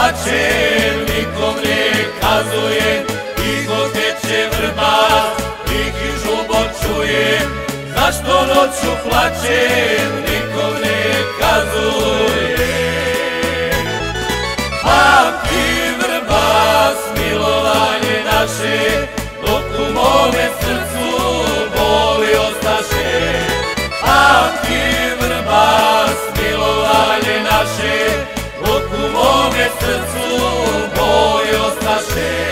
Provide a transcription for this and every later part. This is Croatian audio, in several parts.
plačem, nikom ne kazujem, tiho teče vrba, tiki žubot čujem. Zašto noću plačem, nikom ne kazujem. Pamti vrba, smilovanje naše, dok u mome srcu boli ostaše. Pamti vrba, smilovanje naše, dok u mome srcu boli ostaše.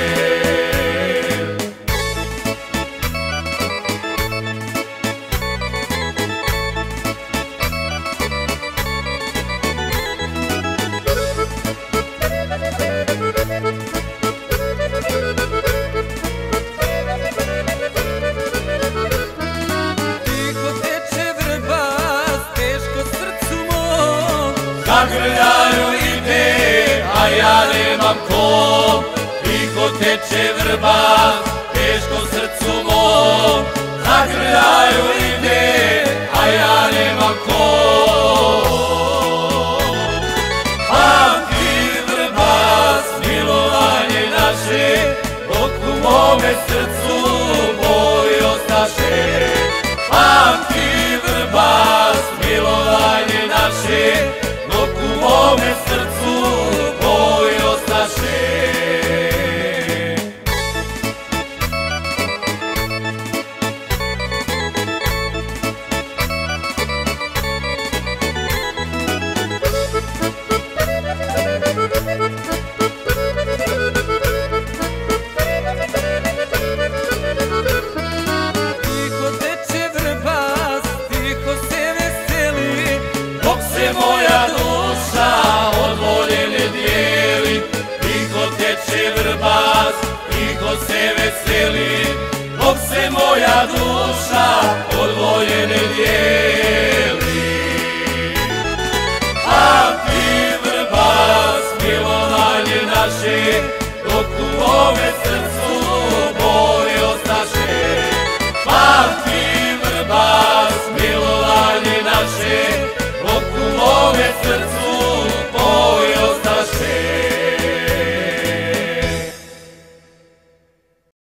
Zagrljaju ide, a ja nemam kom. Tiho teče vrba, teško srcu mom. Zagrljaju ide, a ja nemam kom. Pamti vrba, smilovanje naše, dok u mome srcu